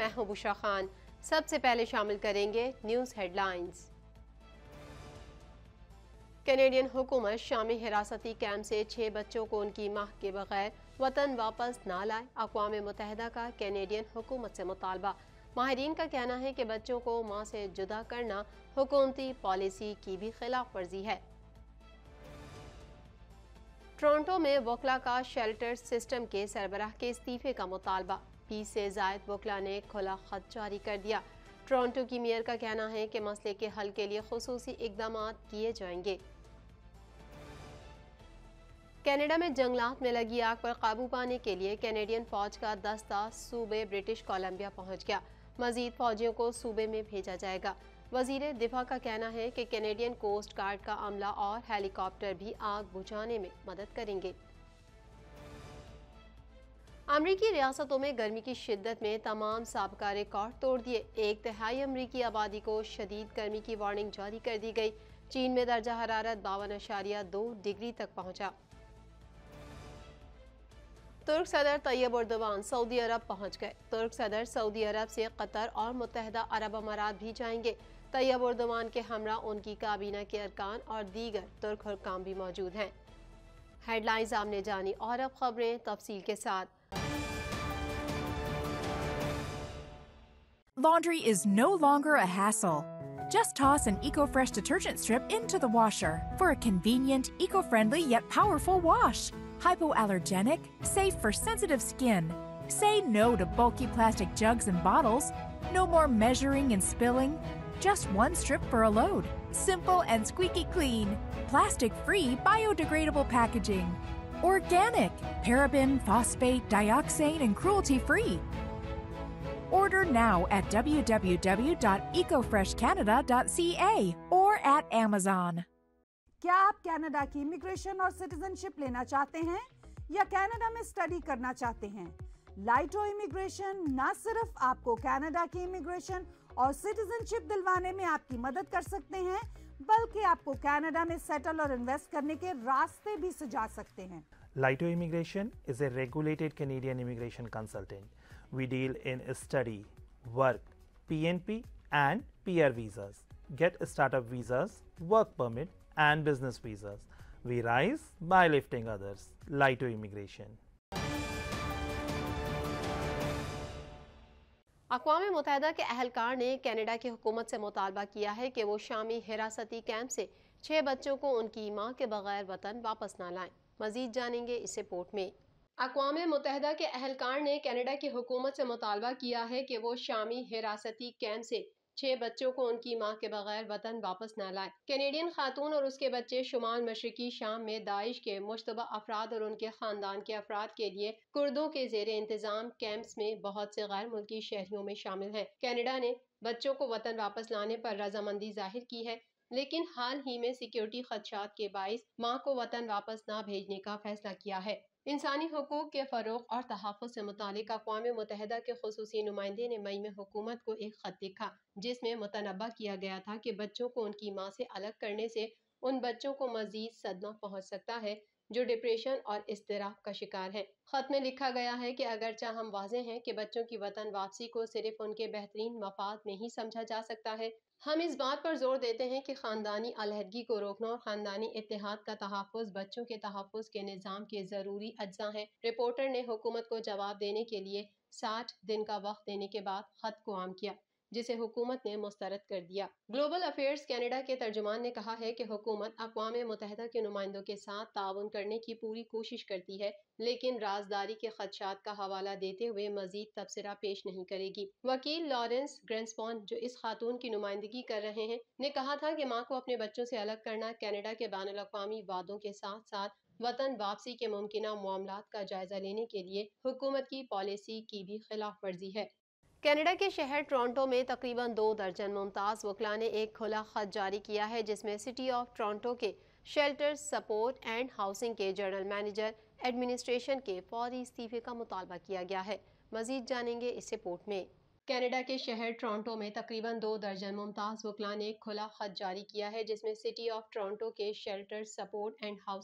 میں ہوں بشرا خان۔ سب سے پہلے شامل کریں گے نیوز ہیڈ لائنز۔ کینیڈین حکومت شامی حراستی کیمپ سے 6 بچوں کو ان کی ماں کے بغیر وطن واپس نہ لائے۔ اقوام متحدہ کا کینیڈین حکومت سے مطالبہ۔ ماہرین کا کہنا ہے کہ بچوں کو ماں سے جدا کرنا حکومتی پالیسی کی بھی خلاف ورزی ہے۔ ٹورنٹو میں وکلاء کا شیلٹر سسٹم کے سربراہ کے استعفے کا مطالبہ۔ 20 سے زائد وکلاء نے کھلا خط جاری کر دیا۔ ٹورنٹو کی میئر کا کہنا ہے کہ مسئلے کے حل کے لیے خصوصی اقدامات کیے جائیں گے۔ کینیڈا میں جنگلات میں لگی آگ پر قابو پانے کے لیے کینیڈین فوج کا دستہ صوبے برٹش کولمبیا پہنچ گیا۔ مزید فوجیوں کو صوبے میں بھیجا جائے گا۔ وزیر دفاع کا کہنا ہے کہ کینیڈین کوسٹ گارڈ کا عملہ اور ہیلی کاپٹر بھی آگ بجھانے میں مدد کریں گے۔ امریکی ریاستوں میں گرمی کی شدت میں تمام سابقہ ریکارڈ توڑ دیے۔ 1/3 امریکی آبادی کو شدید گرمی کی وارننگ جاری کر دی گئی۔ چین میں درجہ حرارت 52.2 ڈگری تک پہنچا۔ ترک صدر طیب اردوان سعودی عرب پہنچ گئے۔ ترک صدر سعودی عرب سے قطر اور متحدہ عرب امارات بھی جائیں گے۔ طیب اردوان کے ہمراہ ان کی کابینہ کے ارکان اور دیگر ترک حکام بھی موجود ہیں۔ ہیڈ لائنز آپ نے جانی اور اب خبریں تفصیل کے ساتھ۔ Laundry is no longer a hassle. Just toss an EcoFresh detergent strip into the washer for a convenient, eco-friendly yet powerful wash. Hypoallergenic, safe for sensitive skin. Say no to bulky plastic jugs and bottles. No more measuring and spilling. Just one strip for a load. Simple and squeaky clean. Plastic-free, biodegradable packaging. Organic, paraben, phosphate, dioxane, and cruelty-free. Order now at www.ecofreshcanada.ca or at Amazon. کیا آپ Canada کی immigration اور citizen شپ لینا چاہتے ہیں یا Canada میں study کرنا چاہتے ہیں؟ لائٹو امیگریشن نہ صرف آپ کو کینیڈا کی امیگریشن اور سٹیزن شپ دلوانے میں آپ کی مدد کر سکتے ہیں بلکہ آپ کو کینیڈا میں سیٹل اور انویسٹ کرنے کے راستے بھی سجا سکتے ہیں۔ Laito Immigration is a regulated Canadian immigration consultant. We deal in study, work, PNP and PR visas. Get startup visas, work permit and business visas. We rise by lifting others. Laito Immigration. اقوام متحدہ کے اہلکار نے Canada کی حکومت سے مطالبہ کیا ہے کہ وہ شامی حراستی کیمپ سے 6 بچوں کو ان کی ماں کے بغیر وطن واپس نہ لائیں۔ مزید جانیں گے اس رپورٹ میں۔ اقوام متحدہ کے اہلکار نے کینیڈا کی حکومت سے مطالبہ کیا ہے کہ وہ شامی حراستی کیمپ سے 6 بچوں کو ان کی ماں کے بغیر وطن واپس نہ لائیں۔ کینیڈین خاتون اور اس کے بچے شمال مشرقی شام میں داعش کے مشتبہ افراد اور ان کے خاندان کے افراد کے لیے کردوں کے زیر انتظام کیمپس میں بہت سے غیر ملکی شہریوں میں شامل ہیں۔ کینیڈا نے بچوں کو وطن واپس لانے پر رضامندی ظاہر کی ہے، لیکن حال ہی میں سیکیورٹی خدشات کے باعث ماں کو وطن واپس نہ بھیجنے کا فیصلہ کیا ہے۔ انسانی حقوق کے فروغ اور تحفظ سے متعلق اقوام متحدہ کے خصوصی نمائندے نے مئی میں حکومت کو ایک خط لکھا جس میں متنبہ کیا گیا تھا کہ بچوں کو ان کی ماں سے الگ کرنے سے ان بچوں کو مزید صدمہ پہنچ سکتا ہے جو ڈپریشن اور اضطراب کا شکار ہیں۔ خط میں لکھا گیا ہے کہ اگرچہ ہم واضح ہیں کہ بچوں کی وطن واپسی کو صرف ان کے بہترین مفاد میں ہی سمجھا جا سکتا ہے، ہم اس بات پر زور دیتے ہیں کہ خاندانی علیحدگی کو روکنا اور خاندانی اتحاد کا تحفظ بچوں کے تحفظ کے نظام کے ضروری اجزاء ہیں۔ رپورٹر نے حکومت کو جواب دینے کے لیے 60 دن کا وقت دینے کے بعد خط کو عام کیا جسے حکومت نے مسترد کر دیا۔ گلوبل افیئرز کینیڈا کے ترجمان نے کہا ہے کہ حکومت اقوام متحدہ کے نمائندوں کے ساتھ تعاون کرنے کی پوری کوشش کرتی ہے، لیکن رازداری کے خدشات کا حوالہ دیتے ہوئے مزید تبصرہ پیش نہیں کرے گی۔ وکیل لارنس گرینسپون جو اس خاتون کی نمائندگی کر رہے ہیں نے کہا تھا کہ ماں کو اپنے بچوں سے الگ کرنا کینیڈا کے بین الاقوامی وعدوں کے ساتھ ساتھ وطن واپسی کے ممکنہ معاملات کا جائزہ لینے کے لیے حکومت کی پالیسی کی بھی خلاف ورزی ہے۔ کینیڈا کے شہر ٹورنٹو میں تقریباً 2 درجن ممتاز وکلاء نے ایک کھلا خط جاری کیا ہے جس میں سٹی آف ٹورنٹو کے شیلٹر سپورٹ اینڈ ہاؤسنگ کے جنرل مینیجر ایڈمنسٹریشن کے فوری استعفے کا مطالبہ کیا گیا ہے۔ مزید جانیں گے اس رپورٹ میں۔ کینیڈا کے شہر ٹورنٹو میں تقریباً 2 درجن ممتاز وکلاء نے ایک کھلا خط جاری کیا ہے جس میں سٹی آف ٹورنٹو کے shelter support and housing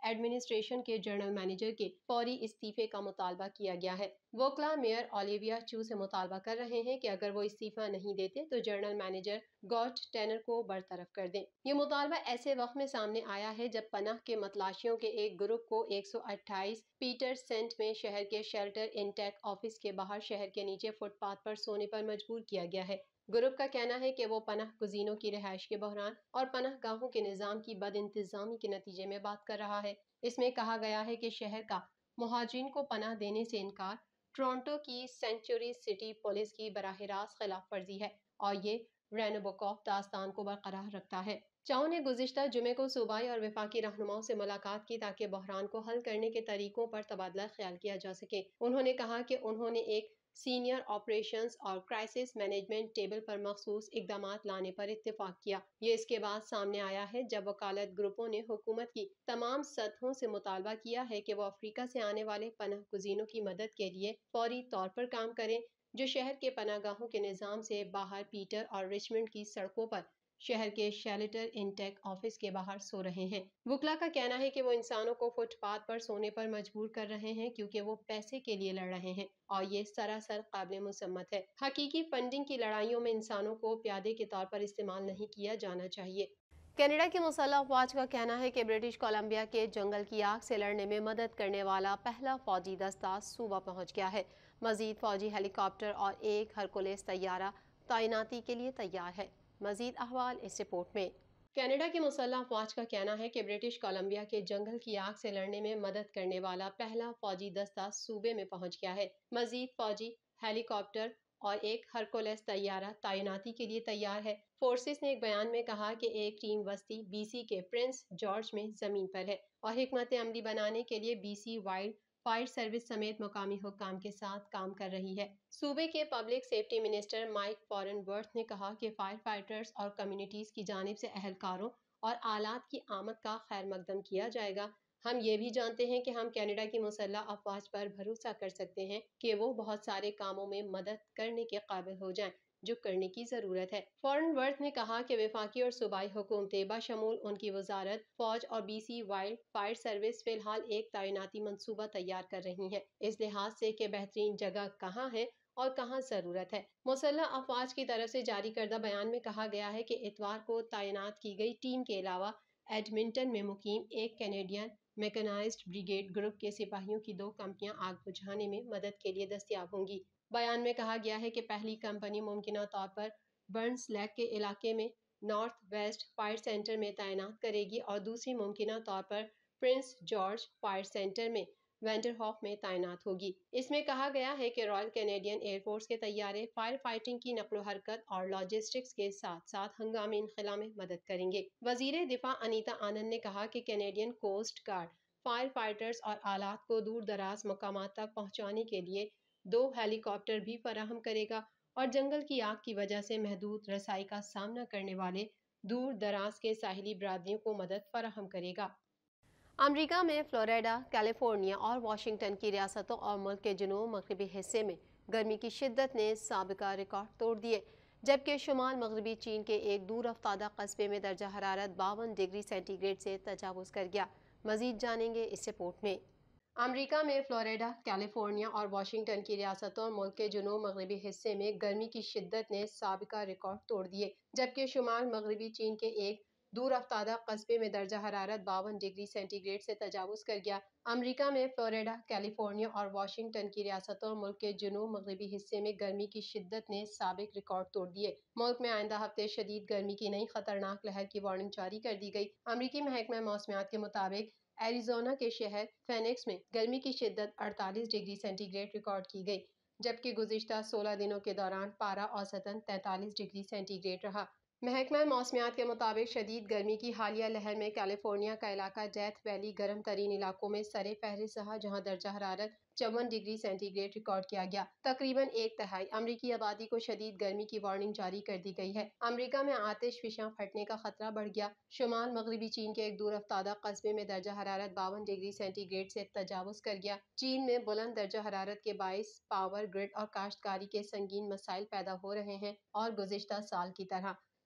administration کے جنرل مینیجر کے فوری استعفے کا مطالبہ کیا گیا ہے۔ وکلا میئر اولیویا چو سے مطالبہ کر رہے ہیں کہ اگر وہ استعفیٰ نہیں دیتے تو جنرل مینیجر گارٹ ٹینر کو برطرف کر دیں۔ یہ مطالبہ ایسے وقت میں سامنے آیا ہے جب پناہ کے متلاشیوں کے ایک گروپ کو 128 پیٹر سینٹ میں شہر کے شیلٹر انٹیک آفس کے باہر شہر کے نیچے فٹ پاتھ پر سونے پر مجبور کیا گیا ہے۔ گروپ کا کہنا ہے کہ وہ پناہ گزینوں کی رہائش کے بحران اور پناہ گاہوں کے نظام کی بد انتظامی کے نتیجے میں بات کر رہا ہے۔ اس میں کہا گیا ہے کہ شہر کا مہاجرین کو پناہ دینے سے انکار ٹورنٹو کی سینکچوری سٹی پولیس کی براہ راست خلاف ورزی ہے اور یہ رینوبوکوف داستان کو برقرار رکھتا ہے۔ چاؤ نے گزشتہ جمعے کو صوبائی اور وفاقی رہنماؤں سے ملاقات کی تاکہ بحران کو حل کرنے کے طریقوں پر تبادلہ خیال کیا جا سکے۔ انہوں نے کہا کہ انہوں نے ایک سینئر آپریشنز اور کرائسس مینجمنٹ ٹیبل پر مخصوص اقدامات لانے پر اتفاق کیا۔ یہ اس کے بعد سامنے آیا ہے جب وکالت گروپوں نے حکومت کی تمام سطحوں سے مطالبہ کیا ہے کہ وہ افریقہ سے آنے والے پناہ گزینوں کی مدد کے لیے فوری طور پر کام کریں جو شہر کے پناہ گاہوں کے نظام سے باہر پیٹر اور رچمنڈ کی سڑکوں پر شہر کے شیلٹر انٹیک آفس کے باہر سو رہے ہیں۔ وکلا کا کہنا ہے کہ وہ انسانوں کو فٹ پاتھ پر سونے پر مجبور کر رہے ہیں کیونکہ وہ پیسے کے لیے لڑ رہے ہیں اور یہ سراسر قابل مذمت ہے۔ حقیقی فنڈنگ کی لڑائیوں میں انسانوں کو پیادے کے طور پر استعمال نہیں کیا جانا چاہیے۔ کینیڈا کی مسلح افواج کا کہنا ہے کہ برٹش کولمبیا کے جنگل کی آگ سے لڑنے میں مدد کرنے والا پہلا فوجی دستہ صوبہ پہنچ گیا ہے۔ مزید فوجی ہیلی کاپٹر اور ایک ہرکولس طیارہ تعیناتی کے لیے تیار ہے۔ مزید احوال اس رپورٹ میں۔ کینیڈا کی مسلح افواج کا کہنا ہے کہ برٹش کولمبیا کے جنگل کی آگ سے لڑنے میں مدد کرنے والا پہلا فوجی دستہ صوبے میں پہنچ گیا ہے۔ مزید فوجی ہیلی کاپٹر اور ایک ہرکولس طیارہ تعیناتی کے لیے تیار ہے۔ فورسز نے ایک بیان میں کہا کہ ایک ٹیم وسطی بی سی کے پرنس جارج میں زمین پر ہے اور حکمت عملی بنانے کے لیے B C wildfire service سمیت مقامی حکام کے ساتھ کام کر رہی ہے۔ صوبے کے public safety minister Mike Farnworth نے کہا کہ فائر فائٹرز اور کمیونٹیز کی جانب سے اہلکاروں اور آلات کی آمد کا خیر مقدم کیا جائے گا۔ ہم یہ بھی جانتے ہیں کہ ہم کینیڈا کی مسلح افواج پر بھروسہ کر سکتے ہیں کہ وہ بہت سارے کاموں میں مدد کرنے کے قابل ہو جائیں جو کرنے کی ضرورت ہے۔ فارن ورتھ نے کہا کہ وفاقی اور صوبائی حکومتیں بشمول ان کی وزارت فوج اور B C wildfire service فی الحال ایک تعیناتی منصوبہ تیار کر رہی ہیں اس لحاظ سے کہ بہترین جگہ کہاں ہے اور کہاں ضرورت ہے۔ مسلح افواج کی طرف سے جاری کردہ بیان میں کہا گیا ہے کہ اتوار کو تعینات کی گئی ٹیم کے علاوہ ایڈمنٹن میں مقیم ایک کینیڈین میکانائزڈ بریگیڈ گروپ کے سپاہیوں کی 2 کمپنیاں آگ بجھانے میں مدد کے لیے دستیاب ہوں گی۔ بیان میں کہا گیا ہے کہ پہلی کمپنی ممکنہ طور پر برنس لیک کے علاقے میں نارتھ ویسٹ فائر سینٹر میں تعینات کرے گی اور دوسری ممکنہ طور پر پرنس جارج فائر سینٹر میں وینڈرہاف میں تعینات ہوگی۔ اس میں کہا گیا ہے کہ رائل کینیڈین ایئر فورس کے طیارے فائر فائٹنگ کی نقل و حرکت اور لاجسٹکس کے ساتھ ساتھ ہنگامی انخلا میں مدد کریں گے۔ وزیر دفاع انیتا آنند نے کہا کہ Canadian coast guard firefighters اور آلات کو دور دراز مقامات تک پہنچانے کے لیے 2 ہیلی کاپٹر بھی فراہم کرے گا اور جنگل کی آگ کی وجہ سے محدود رسائی کا سامنا کرنے والے دور دراز کے ساحلی برادریوں کو مدد فراہم کرے گا۔ امریکہ میں فلوریڈا، کیلیفورنیا اور واشنگٹن کی ریاستوں اور ملک کے جنوب مغربی حصے میں گرمی کی شدت نے سابقہ ریکارڈ توڑ دیے، جبکہ شمال مغربی چین کے ایک دور افتادہ قصبے میں درجہ حرارت 52 ڈگری سینٹی گریڈ سے تجاوز کر گیا۔ مزید جانیں گے اس رپورٹ میں۔ امریکہ میں فلوریڈا، کیلیفورنیا اور واشنگٹن کی ریاستوں اور ملک کے جنوب مغربی حصے میں گرمی کی شدت نے سابقہ ریکارڈ توڑ دیے، جبکہ شمال مغربی چین کے ایک دور افتادہ قصبے میں درجہ حرارت 52 ڈگری سینٹی گریڈ سے تجاوز کر گیا۔ امریکہ میں فلوریڈا، کیلیفورنیا اور واشنگٹن کی ریاستوں اور ملک کے جنوب مغربی حصے میں گرمی کی شدت نے سابق ریکارڈ توڑ دیے۔ ملک میں آئندہ ہفتے شدید گرمی کی نئی خطرناک لہر کی وارننگ جاری کر دی گئی۔ امریکی محکمہ موسمیات کے مطابق ایریزونا کے شہر فینکس میں گرمی کی شدت 48 ڈگری سینٹی گریڈ ریکارڈ کی گئی، جبکہ گزشتہ 16 دنوں کے دوران پارہ اوسطاً 43 ڈگری سینٹی گریڈ رہا۔ محکمہ موسمیات کے مطابق شدید گرمی کی حالیہ لہر میں کیلیفورنیا کا علاقہ ڈیتھ ویلی گرم ترین علاقوں میں سر فہرست رہا، جہاں درجہ حرارت 54 ڈگری سینٹی گریڈ ریکارڈ کیا گیا۔ تقریباً 1/3 امریکی آبادی کو شدید گرمی کی وارننگ جاری کر دی گئی ہے۔ امریکہ میں آتش فشاں پھٹنے کا خطرہ بڑھ گیا۔ شمال مغربی چین کے ایک دور افتادہ قصبے میں درجہ حرارت 52 ڈگری سینٹی گریڈ سے تجاوز کر گیا۔ چین میں بلند درجہ حرارت کے باعث پاور گرڈ اور کاشتکاری کے سنگین مسائل پیدا ہو رہے ہیں اور گزشتہ سال کی طرح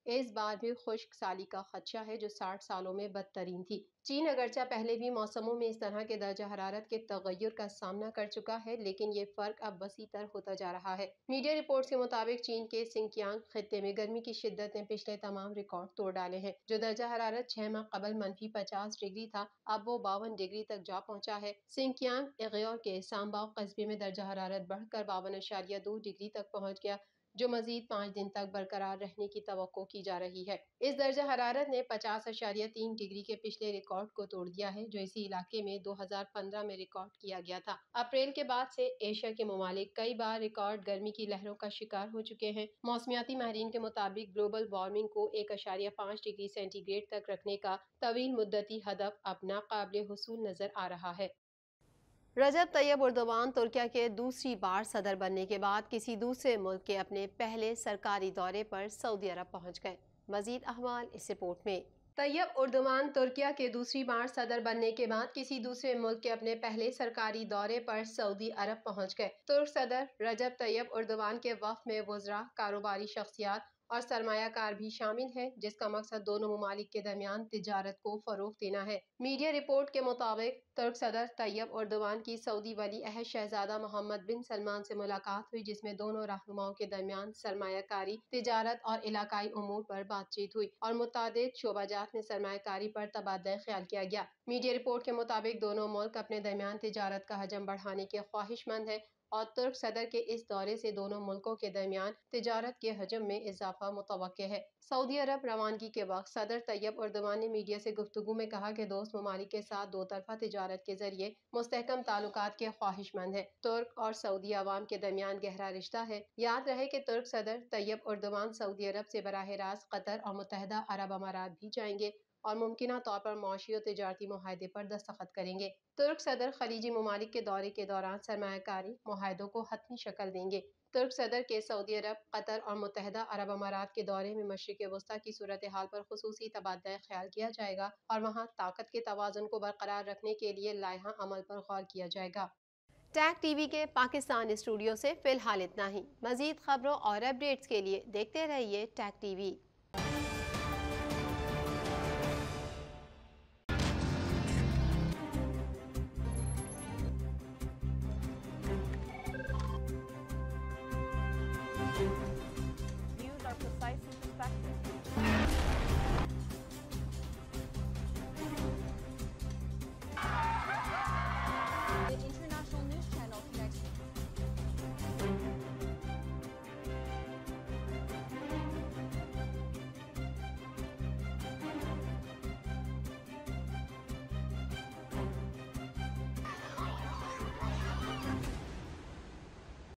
इस बार भी खुश्क साली का खदशा है जो 60 सालों में बदतरीन थी। चीन अगरचा पहले भी मौसमों में इस तरह के दर्जा हरारत के तगय्युर का सामना कर चुका है, लेकिन ये फर्क अब वसीतर होता जा रहा है। मीडिया रिपोर्ट्स के मुताबिक चीन के सिंकियांग खित्ते में गर्मी की शिद्दत ने पिछले तमाम रिकॉर्ड तोड़ डाले हैं। जो दर्जा हरारत 6 माह कबल -50 डिग्री था, अब वो 52 डिग्री तक जा पहुंचा है। सिंकियांग इग्योर के सांबाओ कस्बे में दर्जा हरारत बढ़कर 52.2 डिग्री तक पहुंच गया, जो मजीद 5 दिन तक बरकरार रहने की तवक्को की जा रही है। इस दर्जा हरारत ने 50.3 डिग्री के पिछले रिकॉर्ड को तोड़ दिया है, जो इसी इलाके में 2015 में रिकॉर्ड किया गया था। अप्रैल के बाद से एशिया के ममालिक कई बार रिकॉर्ड गर्मी की लहरों का शिकार हो चुके हैं। मौसमियाती माहिरीन के मुताबिक ग्लोबल वार्मिंग को 1.5 डिग्री सेंटीग्रेड तक रखने का तवील मुद्दती हदफ अब नाकाबिले हुसूल नजर आ रहा है। रजब तैयब एर्दोगान तुर्किया के दूसरी बार सदर बनने के बाद किसी दूसरे मुल्क के अपने पहले सरकारी दौरे पर सऊदी अरब पहुंच गए। मजीद अहवाल इस रिपोर्ट में। तैयब एर्दोगान तुर्किया के दूसरी बार सदर बनने के बाद किसी दूसरे मुल्क के अपने पहले सरकारी दौरे पर सऊदी अरब पहुंच गए। तुर्क सदर रजब तैयब एर्दोगान के वफ़द में वज़रा, कारोबारी शख्सियात और सरमायाकार भी शामिल है, जिसका मकसद दोनों ममालिक के दरमियान तिजारत को फरोग देना है। मीडिया रिपोर्ट के मुताबिक तुर्क सदर तैयब एर्दोगान की सऊदी वली अहद शहजादा मोहम्मद बिन सलमान से मुलाकात हुई, जिसमें दोनों रहनुमाओं के दरमियान सरमायाकारी, तिजारत और इलाकाई उमूर पर बातचीत हुई और मुतादिद शोबाजात में सरमायाकारी पर तबादला ख्याल किया गया। मीडिया रिपोर्ट के मुताबिक दोनों मुल्क अपने दरमियान तिजारत का हजम बढ़ाने के ख्वाहिशमंद है और तुर्क सदर के इस दौरे से दोनों मुल्कों के दरमियान तिजारत के हजम में इजाफा मुतवक्के है। सऊदी अरब रवानगी के वक्त सदर तैयब एर्दोगान ने मीडिया से गुफ्तगू में कहा कि दोस्त ममालिक के साथ दो तरफा तिजारत के जरिए मुस्तहकम ताल्लुकात के ख्वाहिशमंद है। तुर्क और सऊदी अवाम के दरमियान गहरा रिश्ता है। याद रहे कि तुर्क सदर तैयब एर्दोगान सऊदी अरब से बराह रास्त कतर और मुत्तहदा अरब अमारात भी जाएंगे और मुमकिना तौर पर मौशी और तिजारती मुआहदे पर दस्तखत करेंगे। तुर्क सदर खलीजी ममालिक के दौरे के दौरान सरमायाकारी मुआहदों को हतमी शक्ल देंगे। तुर्क सदर के सऊदी अरब, कतर और मुत्तहदा अरब अमारात के दौरे में मशरिक़ वस्ता की सूरत हाल पर खुसूसी तबादला ख्याल किया जाएगा और वहाँ ताकत के तवाज़ुन को बरकरार रखने के लिए लाइहा अमल पर गौर किया जाएगा। टैग टीवी के पाकिस्तान स्टूडियो से फिलहाल इतना ही। मज़ीद खबरों और अपडेट्स के लिए देखते रहिए Tag TV. Views are precise and perspective.